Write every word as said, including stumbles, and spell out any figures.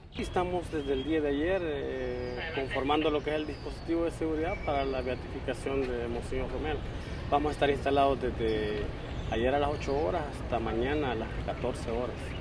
Estamos desde el día de ayer eh, conformando lo que es el dispositivo de seguridad para la beatificación de Monseñor Romero. Vamos a estar instalados desde ayer a las ocho horas hasta mañana a las catorce horas.